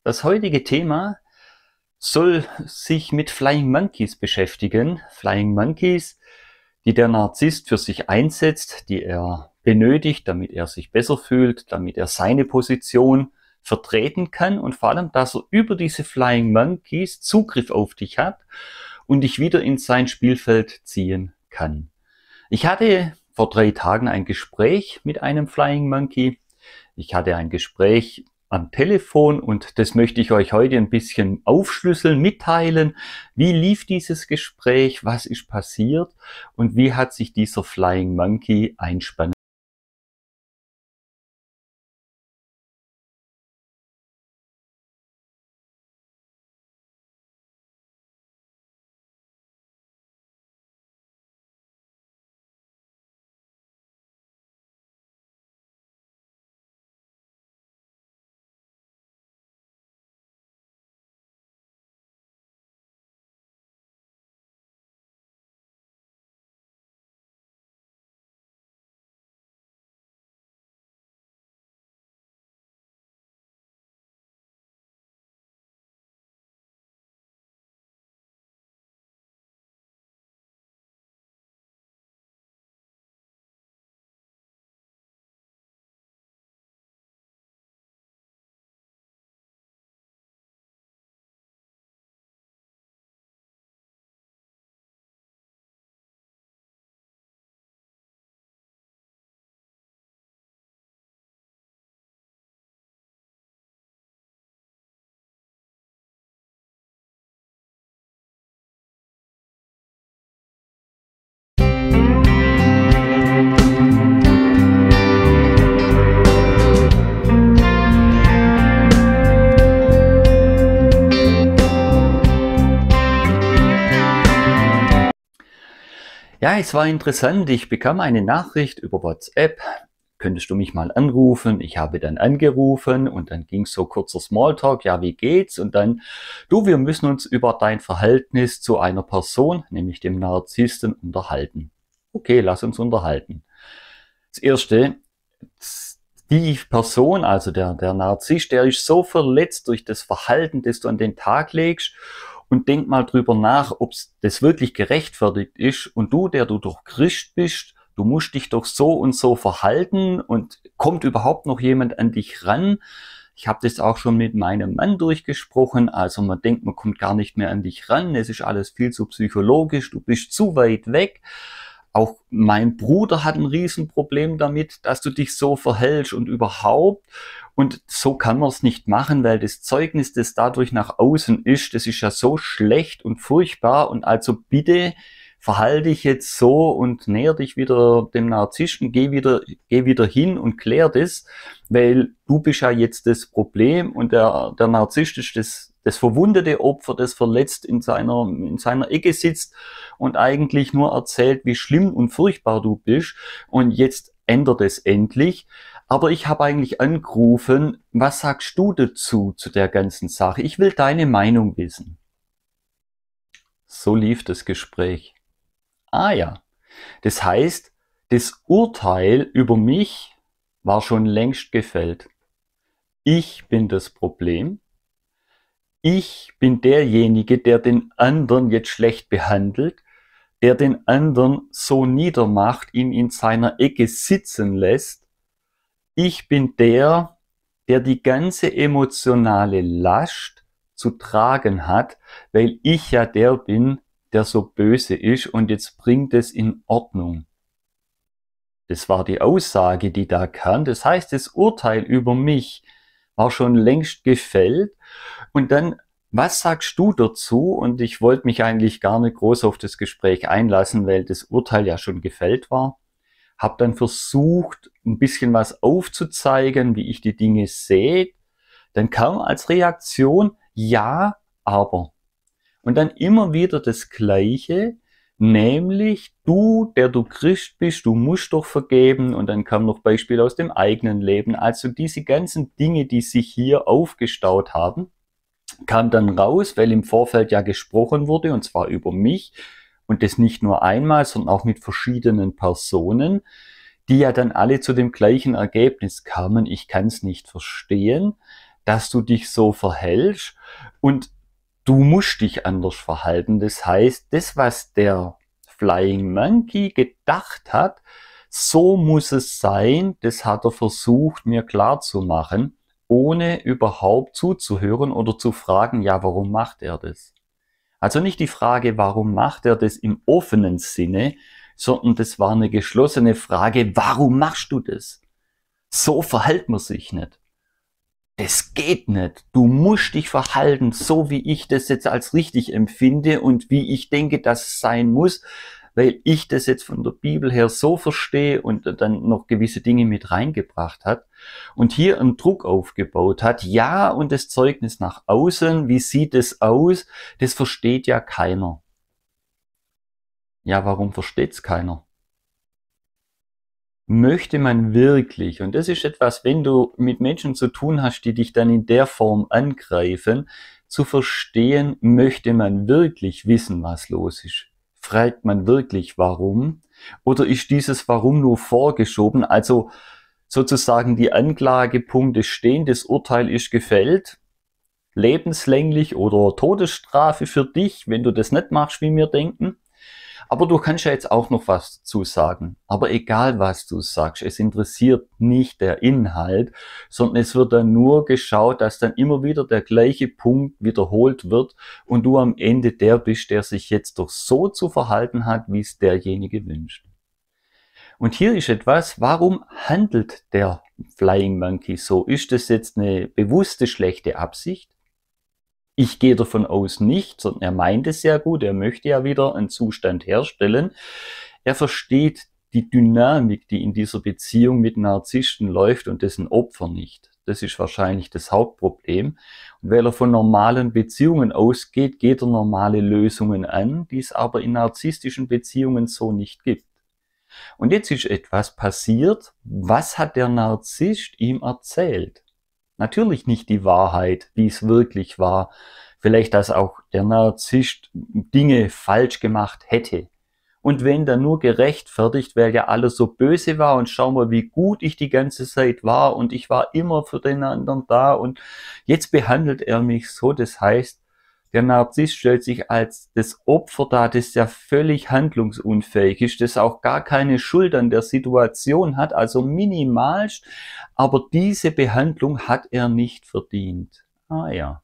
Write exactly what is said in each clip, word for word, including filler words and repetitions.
Das heutige Thema soll sich mit Flying Monkeys beschäftigen. Flying Monkeys, die der Narzisst für sich einsetzt, die er benötigt, damit er sich besser fühlt, damit er seine Position vertreten kann und vor allem, dass er über diese Flying Monkeys Zugriff auf dich hat und dich wieder in sein Spielfeld ziehen kann. Ich hatte vor drei Tagen ein Gespräch mit einem Flying Monkey. Ich hatte ein Gespräch am Telefon und das möchte ich euch heute ein bisschen aufschlüsseln, mitteilen. Wie lief dieses Gespräch? Was ist passiert? Und wie hat sich dieser Flying Monkey einspannen? Ja, es war interessant. Ich bekam eine Nachricht über WhatsApp. Könntest du mich mal anrufen? Ich habe dann angerufen und dann ging so kurzer Smalltalk. Ja, wie geht's? Und dann, du, wir müssen uns über dein Verhältnis zu einer Person, nämlich dem Narzissten, unterhalten. Okay, lass uns unterhalten. Das Erste, die Person, also der, der Narzisst, der ist so verletzt durch das Verhalten, das du an den Tag legst. Und denk mal drüber nach, ob das wirklich gerechtfertigt ist. Und du, der du doch Christ bist, du musst dich doch so und so verhalten und kommt überhaupt noch jemand an dich ran? Ich habe das auch schon mit meinem Mann durchgesprochen. Also man denkt, man kommt gar nicht mehr an dich ran. Es ist alles viel zu psychologisch. Du bist zu weit weg. Auch mein Bruder hat ein Riesenproblem damit, dass du dich so verhältst und überhaupt. Und so kann man es nicht machen, weil das Zeugnis, das dadurch nach außen ist, das ist ja so schlecht und furchtbar. Und also bitte verhalte dich jetzt so und näher dich wieder dem Narzissten, geh wieder, geh wieder hin und klär das, weil du bist ja jetzt das Problem und der, der Narzisst ist das, das verwundete Opfer, das verletzt in seiner, in seiner Ecke sitzt und eigentlich nur erzählt, wie schlimm und furchtbar du bist. Und jetzt ändert es endlich. Aber ich habe eigentlich angerufen, was sagst du dazu, zu der ganzen Sache? Ich will deine Meinung wissen. So lief das Gespräch. Ah ja, das heißt, das Urteil über mich war schon längst gefällt. Ich bin das Problem. Ich bin derjenige, der den anderen jetzt schlecht behandelt, der den anderen so niedermacht, ihn in seiner Ecke sitzen lässt. Ich bin der, der die ganze emotionale Last zu tragen hat, weil ich ja der bin, der so böse ist und jetzt bringt es in Ordnung. Das war die Aussage, die da kam. Das heißt, das Urteil über mich war schon längst gefällt. Und dann, was sagst du dazu? Und ich wollte mich eigentlich gar nicht groß auf das Gespräch einlassen, weil das Urteil ja schon gefällt war. Habe dann versucht, ein bisschen was aufzuzeigen, wie ich die Dinge sehe. Dann kam als Reaktion, ja, aber. Und dann immer wieder das Gleiche, nämlich du, der du Christ bist, du musst doch vergeben. Und dann kam noch Beispiele aus dem eigenen Leben. Also diese ganzen Dinge, die sich hier aufgestaut haben, kam dann raus, weil im Vorfeld ja gesprochen wurde, und zwar über mich. Und das nicht nur einmal, sondern auch mit verschiedenen Personen, die ja dann alle zu dem gleichen Ergebnis kamen. Ich kann es nicht verstehen, dass du dich so verhältst und du musst dich anders verhalten. Das heißt, das, was der Flying Monkey gedacht hat, so muss es sein, das hat er versucht mir klarzumachen, ohne überhaupt zuzuhören oder zu fragen, ja, warum macht er das? Also nicht die Frage, warum macht er das im offenen Sinne, sondern das war eine geschlossene Frage, warum machst du das? So verhält man sich nicht. Das geht nicht. Du musst dich verhalten, so wie ich das jetzt als richtig empfinde und wie ich denke, dass es sein muss, weil ich das jetzt von der Bibel her so verstehe und dann noch gewisse Dinge mit reingebracht hat und hier einen Druck aufgebaut hat. Ja, und das Zeugnis nach außen, wie sieht es aus? Das versteht ja keiner. Ja, warum versteht es keiner? Möchte man wirklich, und das ist etwas, wenn du mit Menschen zu tun hast, die dich dann in der Form angreifen, zu verstehen, möchte man wirklich wissen, was los ist? Fragt man wirklich, warum? Oder ist dieses Warum nur vorgeschoben? Also sozusagen die Anklagepunkte stehen, das Urteil ist gefällt, lebenslänglich oder Todesstrafe für dich, wenn du das nicht machst, wie wir denken. Aber du kannst ja jetzt auch noch was dazu sagen. Aber egal, was du sagst, es interessiert nicht der Inhalt, sondern es wird dann nur geschaut, dass dann immer wieder der gleiche Punkt wiederholt wird und du am Ende der bist, der sich jetzt doch so zu verhalten hat, wie es derjenige wünscht. Und hier ist etwas, warum handelt der Flying Monkey so? Ist das jetzt eine bewusste schlechte Absicht? Ich gehe davon aus nicht, sondern er meint es ja gut, er möchte ja wieder einen Zustand herstellen. Er versteht die Dynamik, die in dieser Beziehung mit Narzissten läuft und dessen Opfer nicht. Das ist wahrscheinlich das Hauptproblem. Und weil er von normalen Beziehungen ausgeht, geht er normale Lösungen an, die es aber in narzisstischen Beziehungen so nicht gibt. Und jetzt ist etwas passiert. Was hat der Narzisst ihm erzählt? Natürlich nicht die Wahrheit, wie es wirklich war. Vielleicht, dass auch der Narzisst Dinge falsch gemacht hätte. Und wenn dann nur gerechtfertigt, weil ja alles so böse war und schau mal, wie gut ich die ganze Zeit war und ich war immer für den anderen da und jetzt behandelt er mich so. Das heißt, der Narzisst stellt sich als das Opfer dar, das ja völlig handlungsunfähig ist, das auch gar keine Schuld an der Situation hat, also minimalst, aber diese Behandlung hat er nicht verdient. Ah ja.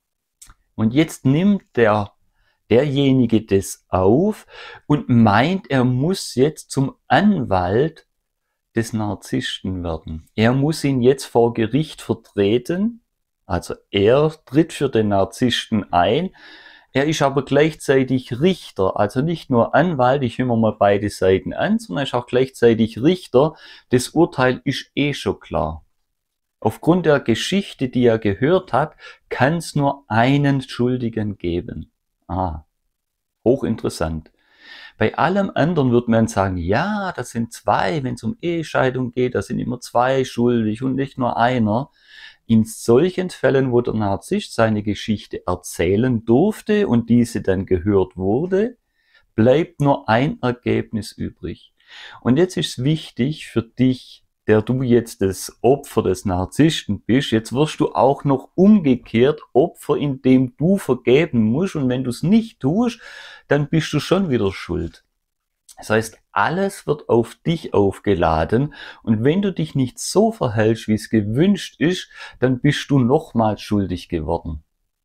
Und jetzt nimmt der, derjenige das auf und meint, er muss jetzt zum Anwalt des Narzissten werden. Er muss ihn jetzt vor Gericht vertreten. Also er tritt für den Narzissten ein, er ist aber gleichzeitig Richter, also nicht nur Anwalt, ich höre mir mal beide Seiten an, sondern er ist auch gleichzeitig Richter. Das Urteil ist eh schon klar. Aufgrund der Geschichte, die er gehört hat, kann es nur einen Schuldigen geben. Ah, hochinteressant. Bei allem anderen wird man sagen, ja, das sind zwei, wenn es um Ehescheidung geht, da sind immer zwei schuldig und nicht nur einer. In solchen Fällen, wo der Narzisst seine Geschichte erzählen durfte und diese dann gehört wurde, bleibt nur ein Ergebnis übrig. Und jetzt ist es wichtig für dich, der du jetzt das Opfer des Narzissten bist, jetzt wirst du auch noch umgekehrt Opfer, indem du vergeben musst. Und wenn du es nicht tust, dann bist du schon wieder schuld. Das heißt, alles wird auf dich aufgeladen und wenn du dich nicht so verhältst, wie es gewünscht ist, dann bist du nochmals schuldig geworden.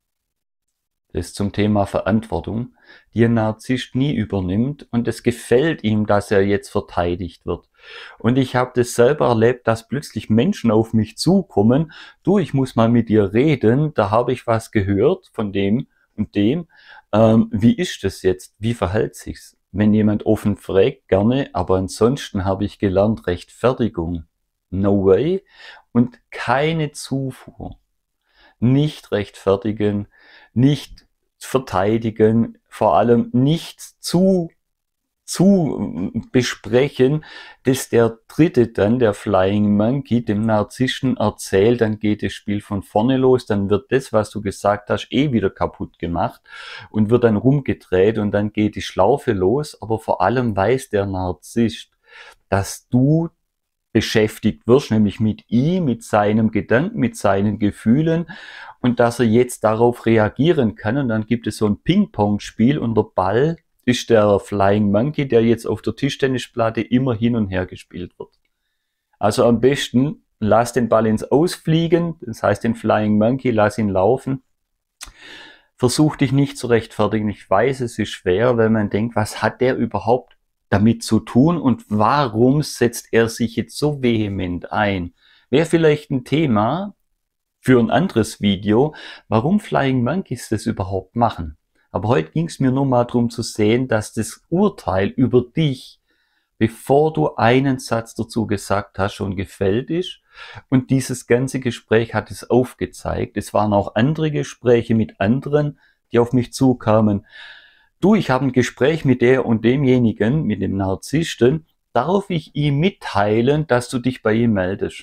Das ist zum Thema Verantwortung, die ein Narzisst nie übernimmt und es gefällt ihm, dass er jetzt verteidigt wird. Und ich habe das selber erlebt, dass plötzlich Menschen auf mich zukommen, du, ich muss mal mit dir reden, da habe ich was gehört von dem und dem, ähm, wie ist das jetzt, wie verhält sich's? Wenn jemand offen fragt, gerne, aber ansonsten habe ich gelernt, Rechtfertigung, no way, und keine Zufuhr. Nicht rechtfertigen, nicht verteidigen, vor allem nicht zu, zu besprechen, dass der Dritte dann, der Flying Monkey, dem Narzissten erzählt, dann geht das Spiel von vorne los, dann wird das, was du gesagt hast, eh wieder kaputt gemacht und wird dann rumgedreht und dann geht die Schlaufe los, aber vor allem weiß der Narzisst, dass du beschäftigt wirst, nämlich mit ihm, mit seinem Gedanken, mit seinen Gefühlen und dass er jetzt darauf reagieren kann. Und dann gibt es so ein Ping-Pong-Spiel und der Ball ist der Flying Monkey, der jetzt auf der Tischtennisplatte immer hin und her gespielt wird. Also am besten lass den Ball ins Ausfliegen, das heißt den Flying Monkey, lass ihn laufen. Versuch dich nicht zu rechtfertigen. Ich weiß, es ist schwer, wenn man denkt, was hat der überhaupt damit zu tun und warum setzt er sich jetzt so vehement ein? Wäre vielleicht ein Thema für ein anderes Video, warum Flying Monkeys das überhaupt machen. Aber heute ging es mir nur mal darum zu sehen, dass das Urteil über dich, bevor du einen Satz dazu gesagt hast, schon gefällt ist. Und dieses ganze Gespräch hat es aufgezeigt. Es waren auch andere Gespräche mit anderen, die auf mich zukamen. Du, ich habe ein Gespräch mit der und demjenigen, mit dem Narzissten, darf ich ihm mitteilen, dass du dich bei ihm meldest.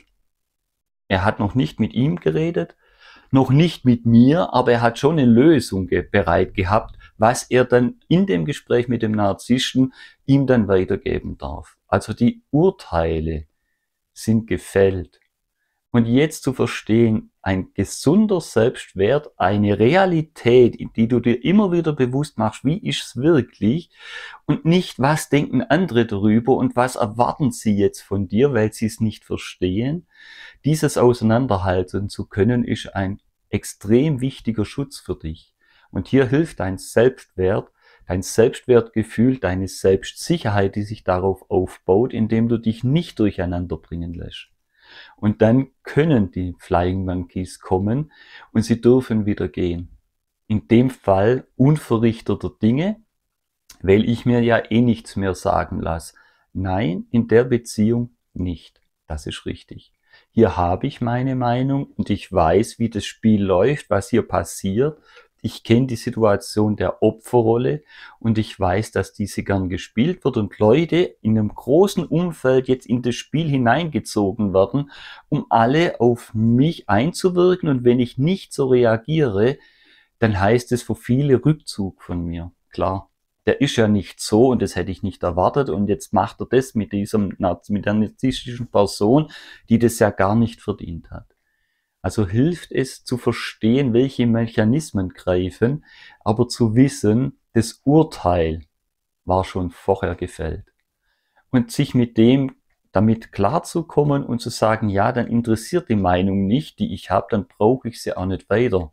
Er hat noch nicht mit ihm geredet, noch nicht mit mir, aber er hat schon eine Lösung ge- bereit gehabt, was er dann in dem Gespräch mit dem Narzissten ihm dann weitergeben darf. Also die Urteile sind gefällt. Und jetzt zu verstehen, ein gesunder Selbstwert, eine Realität, in die du dir immer wieder bewusst machst, wie ist es wirklich und nicht, was denken andere darüber und was erwarten sie jetzt von dir, weil sie es nicht verstehen. Dieses auseinanderhalten zu können, ist ein extrem wichtiger Schutz für dich. Und hier hilft dein Selbstwert, dein Selbstwertgefühl, deine Selbstsicherheit, die sich darauf aufbaut, indem du dich nicht durcheinander bringen lässt. Und dann können die Flying Monkeys kommen und sie dürfen wieder gehen. In dem Fall unverrichteter Dinge, weil ich mir ja eh nichts mehr sagen lasse. Nein, in der Beziehung nicht. Das ist richtig. Hier habe ich meine Meinung und ich weiß, wie das Spiel läuft, was hier passiert. Ich kenne die Situation der Opferrolle und ich weiß, dass diese gern gespielt wird und Leute in einem großen Umfeld jetzt in das Spiel hineingezogen werden, um alle auf mich einzuwirken. Und wenn ich nicht so reagiere, dann heißt es für viele Rückzug von mir. Klar, der ist ja nicht so und das hätte ich nicht erwartet und jetzt macht er das mit diesem, mit der narzisstischen Person, die das ja gar nicht verdient hat. Also hilft es zu verstehen, welche Mechanismen greifen, aber zu wissen, das Urteil war schon vorher gefällt. Und sich mit dem, damit klarzukommen und zu sagen, ja, dann interessiert die Meinung nicht, die ich habe, dann brauche ich sie auch nicht weiter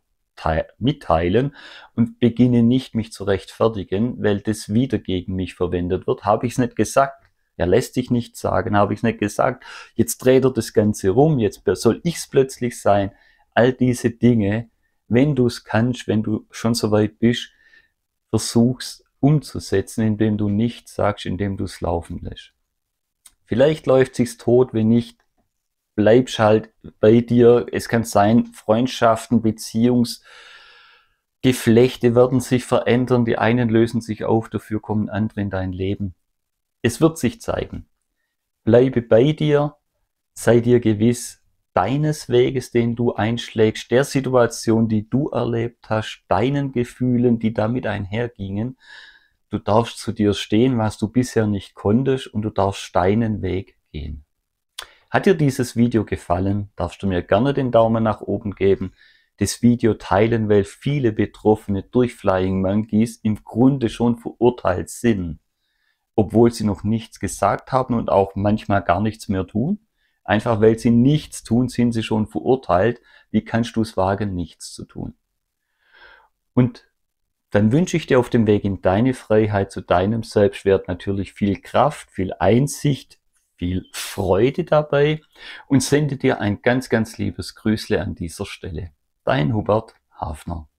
mitteilen und beginne nicht, mich zu rechtfertigen, weil das wieder gegen mich verwendet wird. Habe ich es nicht gesagt? Er lässt dich nicht sagen, habe ich es nicht gesagt. Jetzt dreht er das Ganze rum, jetzt soll ich es plötzlich sein. All diese Dinge, wenn du es kannst, wenn du schon so weit bist, versuch's umzusetzen, indem du nichts sagst, indem du es laufen lässt. Vielleicht läuft sich's tot, wenn nicht, bleibst halt bei dir. Es kann sein, Freundschaften, Beziehungsgeflechte werden sich verändern. Die einen lösen sich auf, dafür kommen andere in dein Leben. Es wird sich zeigen. Bleibe bei dir, sei dir gewiss deines Weges, den du einschlägst, der Situation, die du erlebt hast, deinen Gefühlen, die damit einhergingen. Du darfst zu dir stehen, was du bisher nicht konntest, und du darfst deinen Weg gehen. Hat dir dieses Video gefallen, darfst du mir gerne den Daumen nach oben geben, das Video teilen, weil viele Betroffene durch Flying Monkeys im Grunde schon verurteilt sind, obwohl sie noch nichts gesagt haben und auch manchmal gar nichts mehr tun. Einfach weil sie nichts tun, sind sie schon verurteilt. Wie kannst du es wagen, nichts zu tun? Und dann wünsche ich dir auf dem Weg in deine Freiheit, zu deinem Selbstwert natürlich viel Kraft, viel Einsicht, viel Freude dabei und sende dir ein ganz, ganz liebes Grüßle an dieser Stelle. Dein Hubert Hafner.